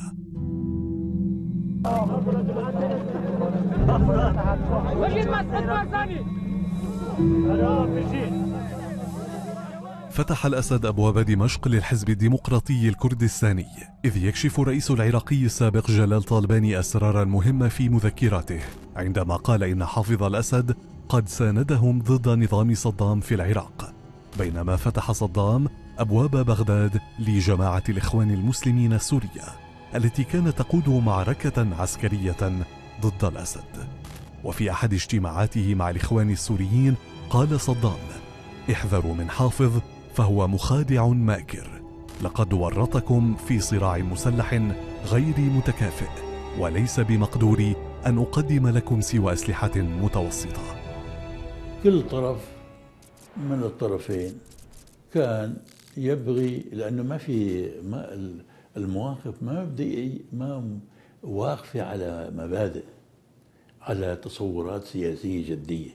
فتح الأسد أبواب دمشق للحزب الديمقراطي الكردستاني، إذ يكشف الرئيس العراقي السابق جلال طالباني أسرارا مهمة في مذكراته عندما قال إن حافظ الأسد قد ساندهم ضد نظام صدام في العراق، بينما فتح صدام أبواب بغداد لجماعة الإخوان المسلمين السورية التي كانت تقود معركة عسكرية ضد الأسد. وفي أحد اجتماعاته مع الإخوان السوريين قال صدام: احذروا من حافظ فهو مخادع ماكر، لقد ورطكم في صراع مسلح غير متكافئ، وليس بمقدوري أن أقدم لكم سوى أسلحة متوسطة. كل طرف من الطرفين كان يبغي، لأنه ما في ما المواقف ما مبدئي ما واقفة على مبادئ، على تصورات سياسية جدية،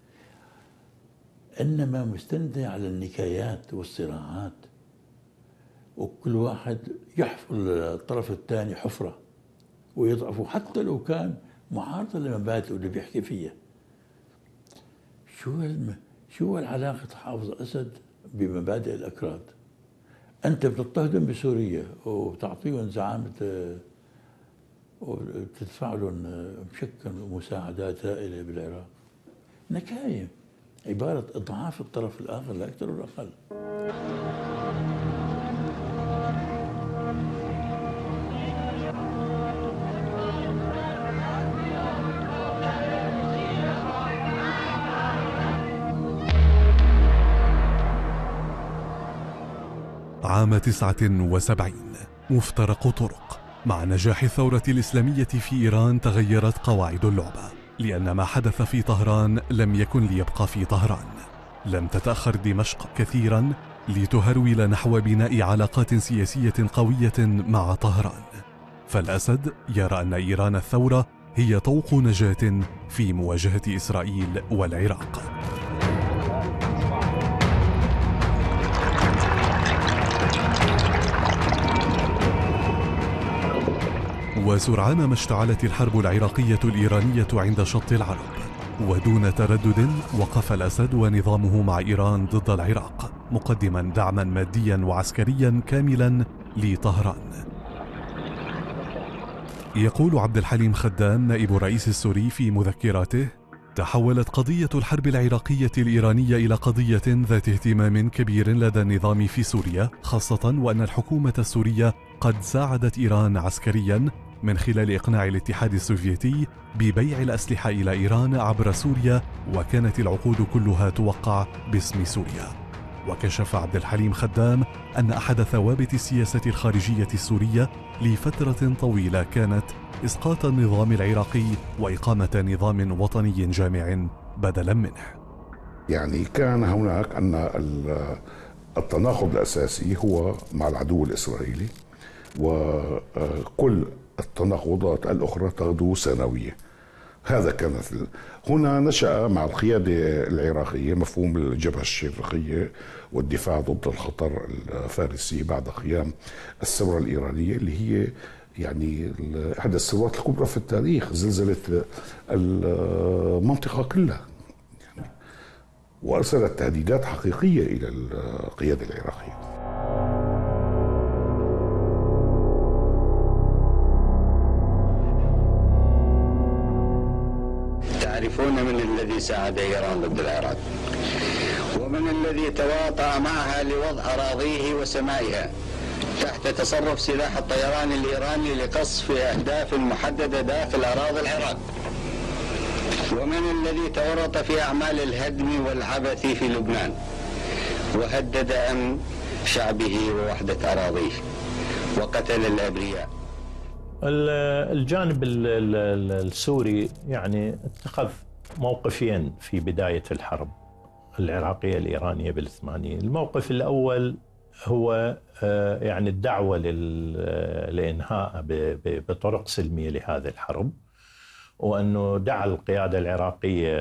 إنما مستندة على النكايات والصراعات، وكل واحد يحفر الطرف الثاني حفرة ويضعفه حتى لو كان معارضة لمبادئه اللي بيحكي فيها. شو الم... شو العلاقة حافظ أسد بمبادئ الأكراد؟ أنت بتضطهدهم بسوريا وبتعطيهم زعامة وبتدفع لهم بشكل مساعدات هائلة بالعراق. نكاية، عبارة إضعاف الطرف الآخر لا أكثر ولا أقل. عام تسعة وسبعين مفترق طرق. مع نجاح الثورة الإسلامية في إيران تغيرت قواعد اللعبة، لأن ما حدث في طهران لم يكن ليبقى في طهران. لم تتأخر دمشق كثيرا لتهرول نحو بناء علاقات سياسية قوية مع طهران. فالأسد يرى أن إيران الثورة هي طوق نجاة في مواجهة إسرائيل والعراق. وسرعان ما اشتعلت الحرب العراقية الإيرانية عند شط العرب، ودون تردد وقف الأسد ونظامه مع إيران ضد العراق، مقدما دعما ماديا وعسكريا كاملا لطهران. يقول عبد الحليم خدام نائب الرئيس السوري في مذكراته: تحولت قضية الحرب العراقية الإيرانية إلى قضية ذات اهتمام كبير لدى النظام في سوريا، خاصة وأن الحكومة السورية قد ساعدت إيران عسكريا من خلال إقناع الاتحاد السوفيتي ببيع الأسلحة إلى إيران عبر سوريا، وكانت العقود كلها توقع باسم سوريا. وكشف عبد الحليم خدام أن أحد ثوابت السياسة الخارجية السورية لفترة طويلة كانت إسقاط النظام العراقي وإقامة نظام وطني جامع بدلا منه. يعني كان هناك أن التناقض الأساسي هو مع العدو الإسرائيلي، وكل التناقضات الأخرى تغدو ثانوية. هذا كانت هنا نشأ مع القيادة العراقية مفهوم الجبهة الشرقية والدفاع ضد الخطر الفارسي بعد قيام الثورة الإيرانية، اللي هي يعني إحدى الثورات الكبرى في التاريخ، زلزلت المنطقة كلها يعني، وأرسلت تهديدات حقيقية إلى القيادة العراقية. تعرفون من الذي ساعد إيران ضد العراق، ومن الذي تواطأ معها لوضع أراضيه وسمائها تحت تصرف سلاح الطيران الإيراني لقصف أهداف محددة داخل أراضي العراق، ومن الذي تورط في أعمال الهدم والعبث في لبنان وهدد أمن شعبه ووحدة أراضيه وقتل الأبرياء. الجانب السوري يعني اتخذ موقفين في بداية الحرب العراقية الإيرانية بالثمانين. الموقف الأول هو يعني الدعوة لإنهاء بطرق سلمية لهذه الحرب، وأنه دعا القيادة العراقية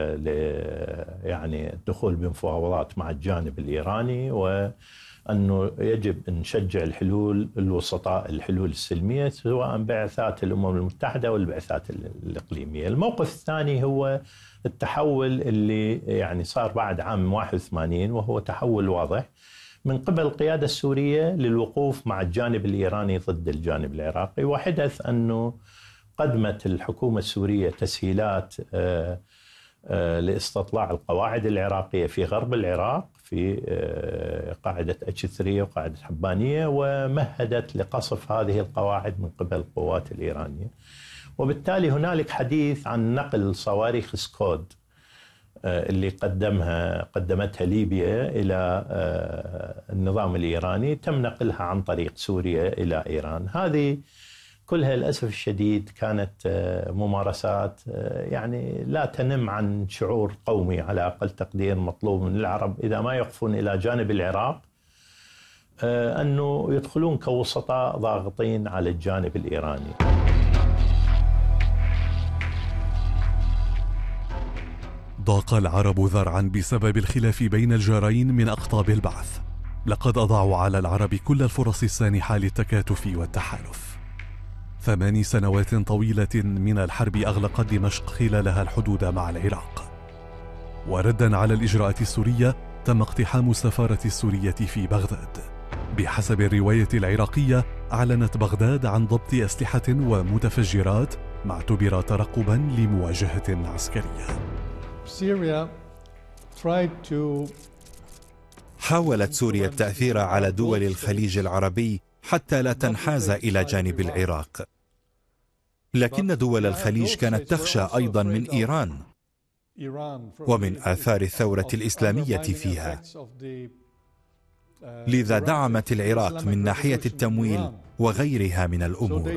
يعني الدخول بمفاوضات مع الجانب الإيراني، وأنه يجب أن نشجع الحلول الوسطاء، الحلول السلمية، سواء بعثات الأمم المتحدة والبعثات الإقليمية. الموقف الثاني هو التحول اللي يعني صار بعد عام واحد وثمانين، وهو تحول واضح من قبل القيادة السورية للوقوف مع الجانب الإيراني ضد الجانب العراقي. وحدث أنه قدمت الحكومة السورية تسهيلات لاستطلاع القواعد العراقية في غرب العراق، في قاعدة اتش ثلاثة وقاعدة حبانية، ومهدت لقصف هذه القواعد من قبل القوات الإيرانية. وبالتالي هنالك حديث عن نقل صواريخ سكود اللي قدمها قدمتها ليبيا إلى النظام الإيراني، تم نقلها عن طريق سوريا إلى إيران. هذه كلها للأسف الشديد كانت ممارسات يعني لا تنم عن شعور قومي على أقل تقدير مطلوب من العرب إذا ما يقفون إلى جانب العراق، أنه يدخلون كوسطاء ضاغطين على الجانب الإيراني. ضاق العرب ذرعا بسبب الخلاف بين الجارين من أقطاب البعث. لقد أضاعوا على العرب كل الفرص السانحة للتكاتف والتحالف. ثماني سنوات طويلة من الحرب أغلقت دمشق خلالها الحدود مع العراق. وردا على الإجراءات السورية تم اقتحام السفارة السورية في بغداد. بحسب الرواية العراقية أعلنت بغداد عن ضبط أسلحة ومتفجرات ما اعتبر ترقبا لمواجهة عسكرية. حاولت سوريا التأثير على دول الخليج العربي حتى لا تنحاز إلى جانب العراق، لكن دول الخليج كانت تخشى أيضا من إيران ومن آثار الثورة الإسلامية فيها. لذا دعمت العراق من ناحية التمويل وغيرها من الأمور.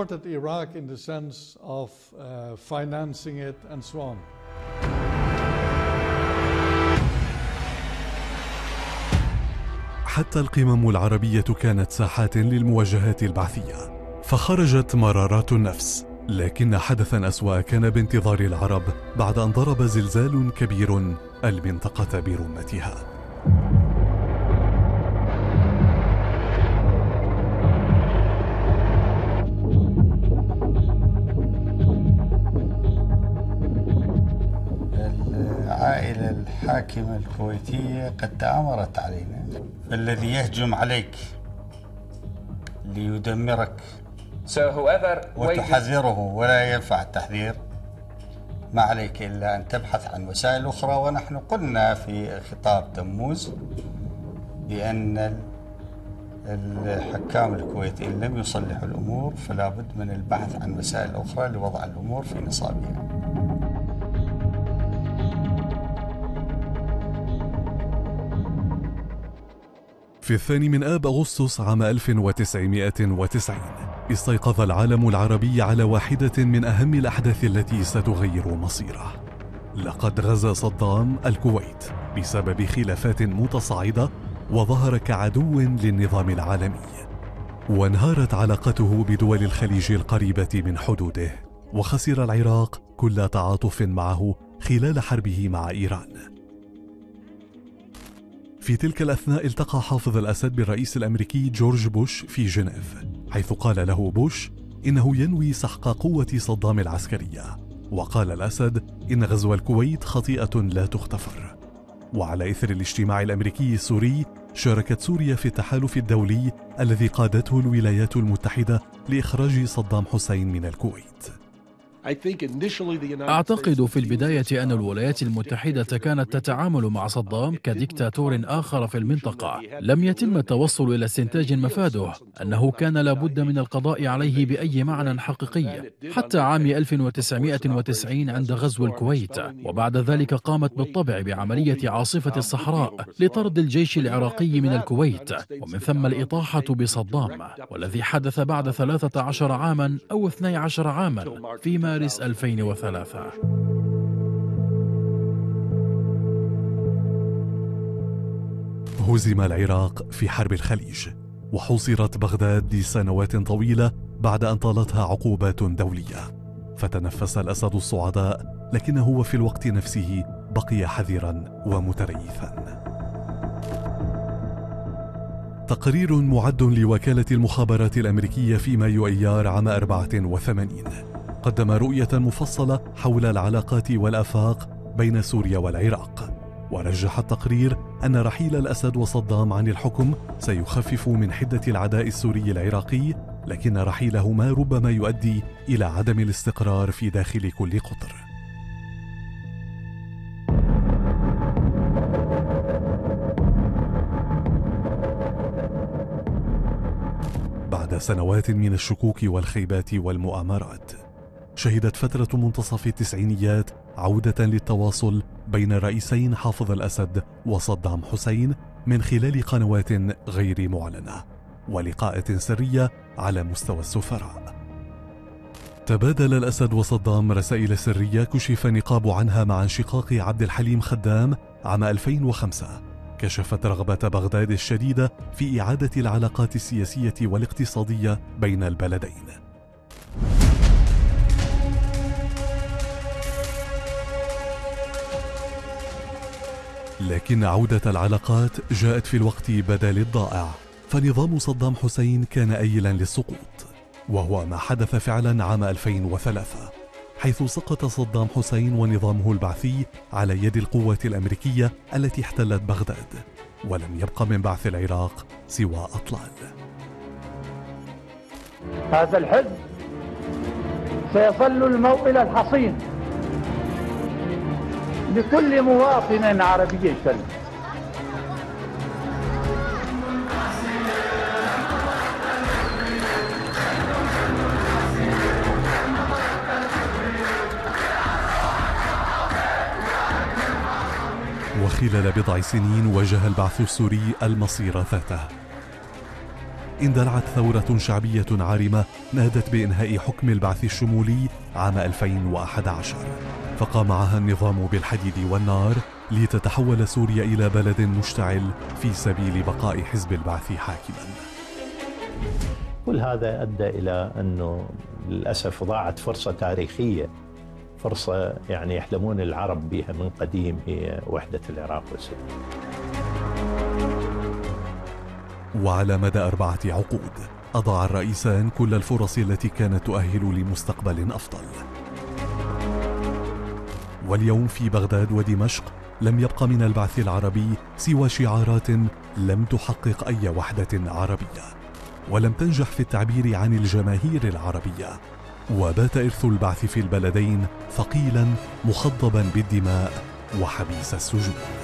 حتى القمم العربية كانت ساحات للمواجهات البعثية، فخرجت مرارات النفس. لكن حدثا أسوأ كان بانتظار العرب بعد أن ضرب زلزال كبير المنطقة برمتها. العائلة الحاكمة الكويتية قد تآمرت علينا، فالذي يهجم عليك ليدمرك وتحذره ولا ينفع التحذير، ما عليك إلا أن تبحث عن وسائل أخرى. ونحن قلنا في خطاب تموز بأن الحكام الكويت إن لم يصلحوا الأمور فلا بد من البحث عن وسائل أخرى لوضع الأمور في نصابها. في الثاني من آب أغسطس عام ألف وتسعمائة وتسعين استيقظ العالم العربي على واحدة من أهم الأحداث التي ستغير مصيره. لقد غزا صدام الكويت بسبب خلافات متصاعدة وظهر كعدو للنظام العالمي، وانهارت علاقته بدول الخليج القريبة من حدوده، وخسر العراق كل تعاطف معه خلال حربه مع إيران. في تلك الأثناء التقى حافظ الأسد بالرئيس الأمريكي جورج بوش في جنيف، حيث قال له بوش إنه ينوي سحق قوة صدام العسكرية، وقال الأسد إن غزو الكويت خطيئة لا تغتفر. وعلى إثر الاجتماع الأمريكي السوري، شاركت سوريا في التحالف الدولي الذي قادته الولايات المتحدة لإخراج صدام حسين من الكويت. أعتقد في البداية أن الولايات المتحدة كانت تتعامل مع صدام كديكتاتور آخر في المنطقة لم يتم التوصل إلى استنتاج مفاده أنه كان لابد من القضاء عليه بأي معنى حقيقي، حتى عام ألف وتسعمائة وتسعين عند غزو الكويت، وبعد ذلك قامت بالطبع بعملية عاصفة الصحراء لطرد الجيش العراقي من الكويت، ومن ثم الإطاحة بصدام، والذي حدث بعد ثلاثة عشر عاما أو اثني عشر عاما في مارس ألفين وثلاثة. هزم العراق في حرب الخليج، وحوصرت بغداد لسنوات طويلة بعد أن طالتها عقوبات دولية، فتنفس الأسد الصعداء، لكنه وفي الوقت نفسه بقي حذرا ومتريثا. تقرير معد لوكالة المخابرات الأمريكية في مايو أيار عام أربعة وثمانين قدم رؤية مفصلة حول العلاقات والآفاق بين سوريا والعراق، ورجح التقرير أن رحيل الأسد وصدام عن الحكم سيخفف من حدة العداء السوري العراقي، لكن رحيلهما ربما يؤدي إلى عدم الاستقرار في داخل كل قطر. بعد سنوات من الشكوك والخيبات والمؤامرات، شهدت فترة منتصف التسعينيات عودة للتواصل بين الرئيسين حافظ الأسد وصدام حسين من خلال قنوات غير معلنة ولقاءات سرية على مستوى السفراء. تبادل الأسد وصدام رسائل سرية كشف نقاب عنها مع انشقاق عبد الحليم خدام عام ألفين وخمسة، كشفت رغبة بغداد الشديدة في إعادة العلاقات السياسية والاقتصادية بين البلدين. لكن عودة العلاقات جاءت في الوقت بدل الضائع، فنظام صدام حسين كان أيلا للسقوط، وهو ما حدث فعلا عام ألفين وثلاثة، حيث سقط صدام حسين ونظامه البعثي على يد القوة الأمريكية التي احتلت بغداد، ولم يبق من بعث العراق سوى أطلال. هذا الحزب سيظل الموئل الحصين لكل مواطن عربي سلم. خلال بضع سنين واجه البعث السوري المصير ذاته. اندلعت ثورة شعبية عارمة نادت بإنهاء حكم البعث الشمولي عام ألفين وأحد عشر، فقام معها النظام بالحديد والنار لتتحول سوريا إلى بلد مشتعل في سبيل بقاء حزب البعث حاكما. كل هذا أدى إلى أنه للأسف ضاعت فرصة تاريخية، فرصة يعني يحلمون العرب بها من قديم، هي وحدة العراق وسوريا. وعلى مدى أربعة عقود أضاع الرئيسان كل الفرص التي كانت تؤهل لمستقبل أفضل. واليوم في بغداد ودمشق لم يبق من البعث العربي سوى شعارات لم تحقق أي وحدة عربية، ولم تنجح في التعبير عن الجماهير العربية. وبات إرث البعث في البلدين ثقيلا مخضبا بالدماء وحبيس السجون.